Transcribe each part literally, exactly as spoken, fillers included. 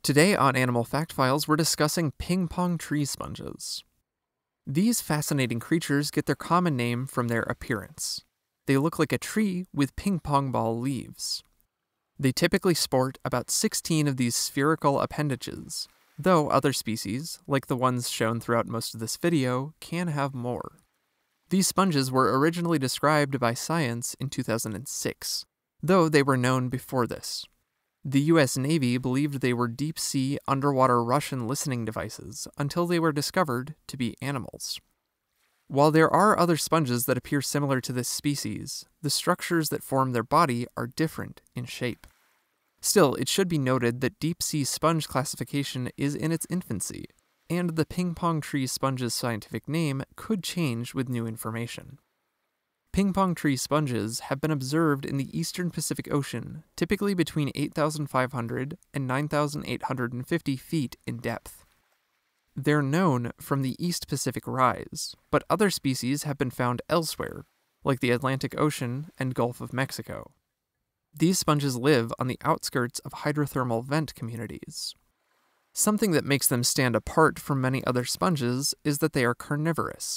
Today on Animal Fact Files, we're discussing ping-pong tree sponges. These fascinating creatures get their common name from their appearance. They look like a tree with ping-pong ball leaves. They typically sport about sixteen of these spherical appendages, though other species, like the ones shown throughout most of this video, can have more. These sponges were originally described by science in two thousand six, though they were known before this. The U S Navy believed they were deep-sea underwater Russian listening devices until they were discovered to be animals. While there are other sponges that appear similar to this species, the structures that form their body are different in shape. Still, it should be noted that deep-sea sponge classification is in its infancy, and the ping-pong tree sponge's scientific name could change with new information. Ping-pong tree sponges have been observed in the eastern Pacific Ocean, typically between eight thousand five hundred and nine thousand eight hundred fifty feet in depth. They're known from the East Pacific Rise, but other species have been found elsewhere, like the Atlantic Ocean and Gulf of Mexico. These sponges live on the outskirts of hydrothermal vent communities. Something that makes them stand apart from many other sponges is that they are carnivorous.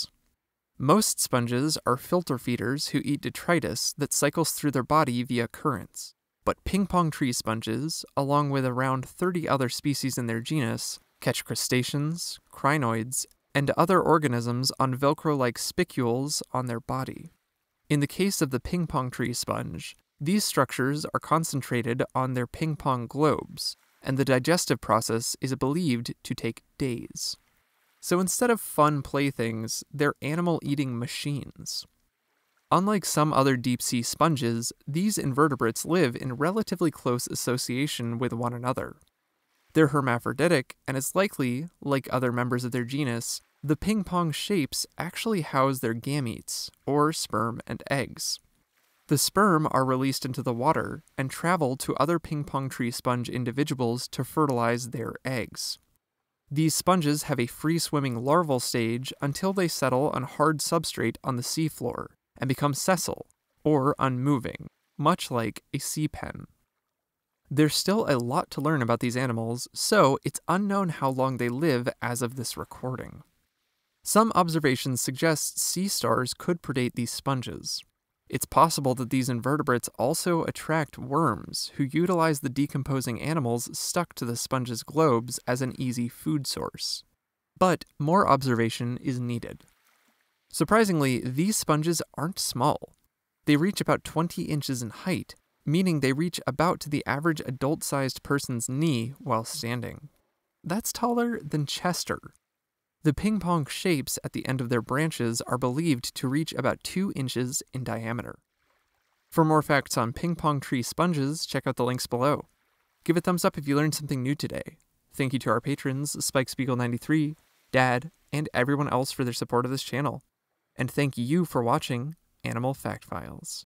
Most sponges are filter feeders who eat detritus that cycles through their body via currents, but ping-pong tree sponges, along with around thirty other species in their genus, catch crustaceans, crinoids, and other organisms on Velcro-like spicules on their body. In the case of the ping-pong tree sponge, these structures are concentrated on their ping-pong globes, and the digestive process is believed to take days. So instead of fun playthings, they're animal-eating machines. Unlike some other deep-sea sponges, these invertebrates live in relatively close association with one another. They're hermaphroditic, and it's likely, like other members of their genus, the ping-pong shapes actually house their gametes, or sperm and eggs. The sperm are released into the water and travel to other ping-pong tree sponge individuals to fertilize their eggs. These sponges have a free-swimming larval stage until they settle on hard substrate on the seafloor and become sessile, or unmoving, much like a sea pen. There's still a lot to learn about these animals, so it's unknown how long they live as of this recording. Some observations suggest sea stars could predate these sponges. It's possible that these invertebrates also attract worms, who utilize the decomposing animals stuck to the sponge's globes as an easy food source. But more observation is needed. Surprisingly, these sponges aren't small. They reach about twenty inches in height, meaning they reach about to the average adult-sized person's knee while standing. That's taller than Chester. The ping-pong shapes at the end of their branches are believed to reach about two inches in diameter. For more facts on ping-pong tree sponges, check out the links below. Give a thumbs up if you learned something new today. Thank you to our patrons, Spike Spiegel ninety-three, Dad, and everyone else for their support of this channel. And thank you for watching Animal Fact Files.